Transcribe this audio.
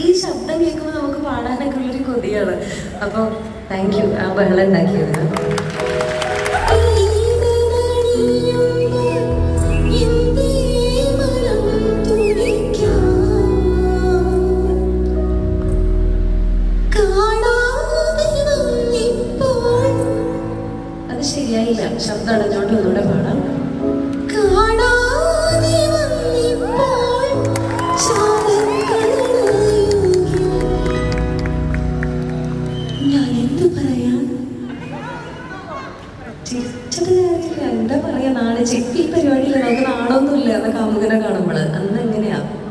ഈ ശബ്ദം കേൾക്കുമ്പോൾ നമുക്ക് പാടാനൊക്കെ ഉള്ളൊരു കൊതിയാണ്. അപ്പോൾ താങ്ക് യു ആ ബഹളം ഉണ്ടാക്കിയത്. അത് ശരിയായില്ല, ശബ്ദം അടഞ്ഞോണ്ട് ഒന്നുകൂടെ പാടാം. ഞാൻ എന്ത് പറയാൻ, ചിരിച്ചത് കാര്യമില്ല, എന്താ പറയാ, നാളെ ചെപ്പി പരിപാടിയില്ല, നമുക്ക് നാടൊന്നുമില്ല അന്ന് കാമുകനെ കാണുമ്പോൾ. അന്ന് എങ്ങനെയാ